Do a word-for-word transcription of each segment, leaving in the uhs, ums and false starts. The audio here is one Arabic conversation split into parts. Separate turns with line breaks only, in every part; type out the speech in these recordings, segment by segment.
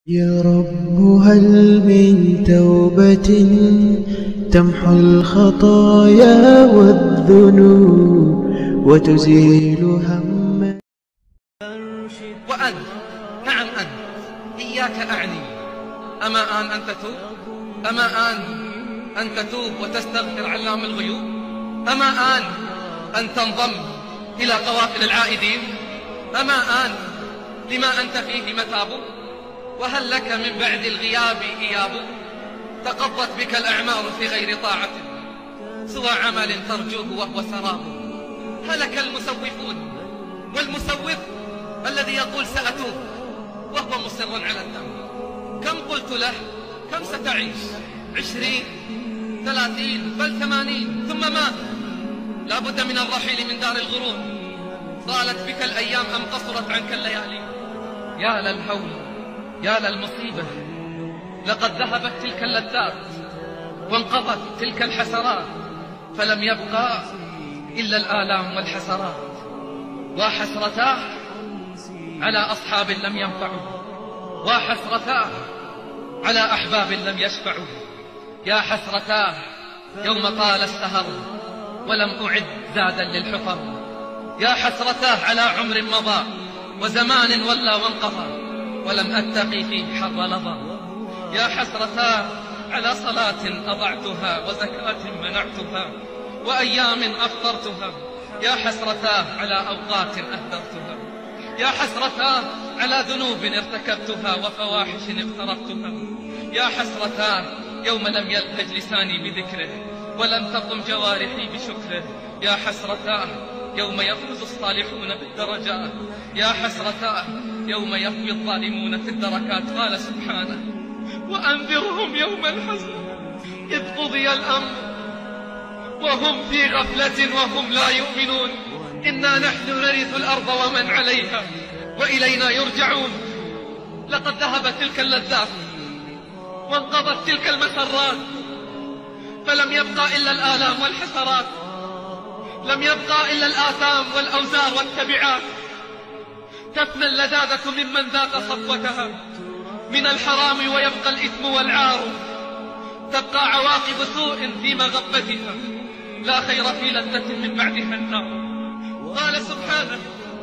يا رب هل من توبة تمحو الخطايا والذنوب وتزيل هم.
وأنت، نعم أنت، إياك أعني، أما آن أن تتوب؟ أما آن أن تتوب وتستغفر علام الغيوب؟ أما آن أن تنضم إلى قوافل العائدين؟ أما آن لما أنت فيه متاب؟ وهل لك من بعد الغياب إياب؟ تقضت بك الأعمار في غير طاعة سوى عمل ترجوه وهو سراب. هلك المسوفون، والمسوف الذي يقول سأتوب وهو مصر على الذنب. كم قلت له كم ستعيش؟ عشرين، ثلاثين، بل ثمانين، ثم مات. لا بد من الرحيل من دار الغرور. طالت بك الأيام أم قصرت عنك الليالي؟ يا للهول، يا للمصيبة، لقد ذهبت تلك اللذات وانقضت تلك الحسرات، فلم يبقى إلا الآلام والحسرات. وحسرتاه على أصحاب لم ينفعوا، وحسرتاه على أحباب لم يشفعوا. يا حسرتاه يوم طال السهر ولم أعد زادا للحطب. يا حسرتاه على عمر مضى وزمان ولى وانقضى ولم أتقي فيه حر لظى. يا حسرتاه على صلاة أضعتها وزكاة منعتها وأيام أفطرتها. يا حسرتاه على أوقات أهدرتها. يا حسرتاه على ذنوب ارتكبتها وفواحش اقترفتها. يا حسرتاه يوم لم يلهج لساني بذكره ولم تقم جوارحي بشكره. يا حسرتاه يوم يفوز الصالحون بالدرجات. يا حسرتاه يوم يهوي الظالمون في الدركات. قال سبحانه: وأنذرهم يوم الحزن إذ قضي الأمر وهم في غفلة وهم لا يؤمنون. إنا نحن نرث الأرض ومن عليها وإلينا يرجعون. لقد ذهبت تلك اللذات وانقضت تلك المسرات، فلم يبقى إلا الآلام والحسرات، لم يبقى إلا الآثام والأوزار والتبعات. تفنى اللذاذة ممن ذاق صفوتها من الحرام ويبقى الإثم والعار. تبقى عواقب سوء في مغبتها، لا خير في لذة من بعدها النار. قال سبحانه: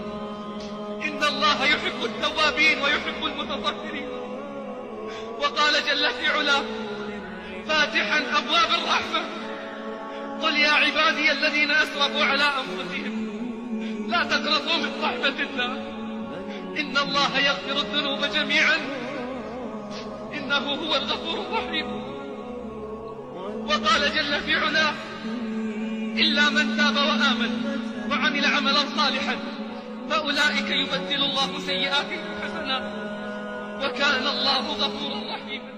إن الله يحب التوابين ويحب المتطهرين. وقال جل في علاه فاتحا أبواب الرحمة: قل يا عبادي الذين أسرفوا على أنفسهم لا تقنطوا من رحمة الله إن الله يغفر الذنوب جميعا إنه هو الغفور الرحيم. وقال جل في علاه: إلا من تاب وآمن وعمل عملا صالحا فأولئك يبدل الله سيئاتهم حسنات وكان الله غفورا رحيما.